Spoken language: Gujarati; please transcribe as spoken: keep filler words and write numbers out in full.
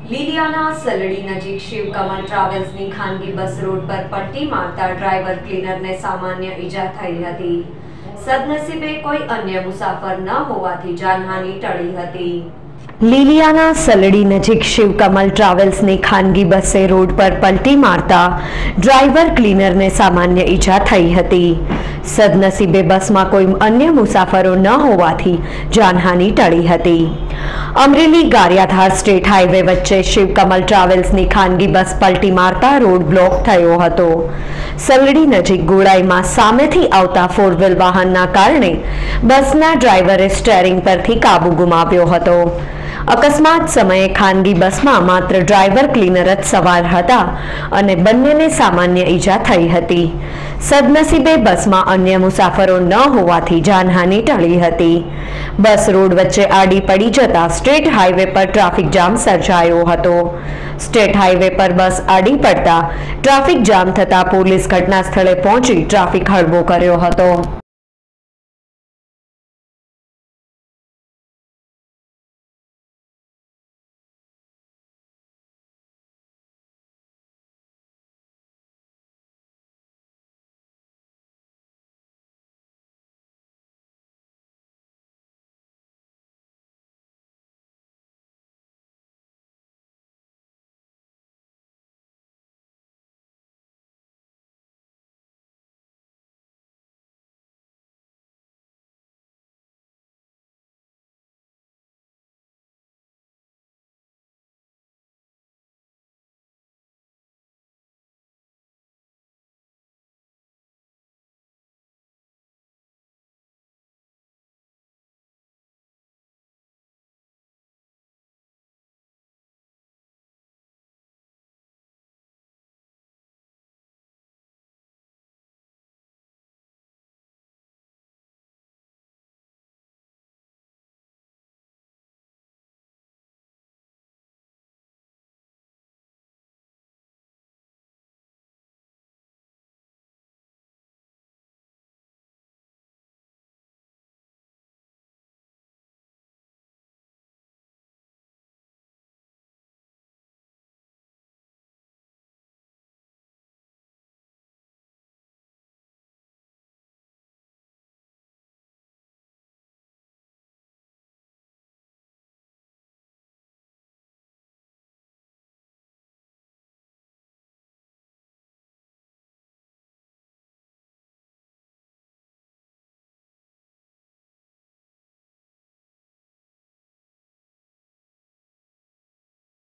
લીલિયાના સલડી નજીક શિવકમલ ટ્રાવેલ્સની ખાનગી બસ રોડ પર પટ્ટી મારતા ડ્રાઈવર ક્લીનરને સામાન્ય ઈજા થઈ હતી। સદનસીબે કોઈ અન્ય મુસાફર ન હોવાથી જાનહાનિ ટળી હતી। લીલિયાના સલડી નજીક શિવકમલ ટ્રાવેલ્સની ખાનગી બસે રોડ પર પલટી મારતા ડ્રાઈવર ક્લીનરને સામાન્ય ઈજા થઈ હતી। સદનસીબે બસમાં કોઈ અન્ય મુસાફરો ન હોવાથી જાનહાનિ ટળી હતી। અમરેલી ગારિયાધાર સ્ટેટ હાઈવે વચ્ચે શિવકમલ ટ્રાવેલ્સની ખાનગી બસ પલટી મારતા રોડ બ્લોક થયો હતો। સલડી નજીક ગોળાઈમાં સામેથી આવતા ફોર વ્હીલ વાહનના કારણે બસના ડ્રાઈવરે સ્ટીયરિંગ પરથી કાબુ ગુમાવ્યો હતો। અકસ્માત સમયે ખાનગી બસમાં માત્ર ડ્રાઈવર ક્લીનર જ સવાર હતા અને બંનેને સામાન્ય ઈજા થઈ હતી। સદનસીબે બસમાં અન્ય મુસાફરો ન હોવાથી જાનહાનિ ટળી હતી। બસ રોડ વચ્ચે આડી પડી જતા સ્ટેટ હાઈવે પર ટ્રાફિક જામ સર્જાયો હતો। સ્ટેટ હાઈવે પર બસ આડી પડતા ટ્રાફિક જામ થતા પોલીસ ઘટના સ્થળે પહોંચી ટ્રાફિક હળવો કર્યો હતો।